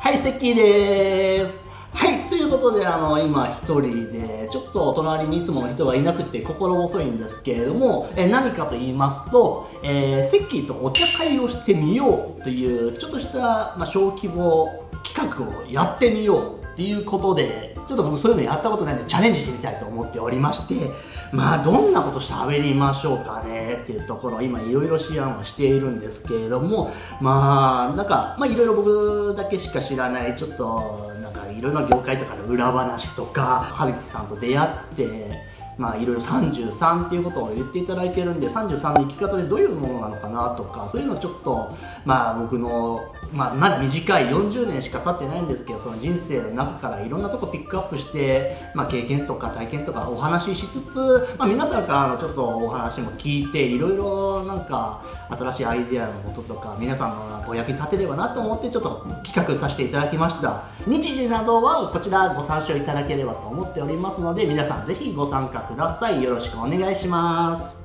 はい、セッキーです。はい、ということで、今一人で、ちょっと隣にいつもの人がいなくて心細いんですけれども、何かと言いますと、セッキーとお茶会をしてみようという、ちょっとした、小規模企画をやってみようっていうことで、ちょっと僕そういうのやったことないのでチャレンジしてみたいと思っておりまして、どんなこと喋りましょうかねっていうところを今いろいろ思案をしているんですけれども、いろいろ僕だけしか知らないちょっといろいろな業界とかの裏話とか、春樹さんと出会っていろいろ33っていうことを言っていただいてるんで、33の生き方でどういうものなのかなとか、そういうのをちょっと僕のまだ短い40年しか経ってないんですけど、その人生の中からいろんなとこピックアップして、経験とか体験とかお話ししつつ、皆さんからのちょっとお話も聞いて、いろいろ新しいアイデアのこととか皆さんのお役に立てればなと思ってちょっと企画させていただきました。日時などはこちらご参照いただければと思っておりますので、皆さんぜひご参加ください。よろしくお願いします。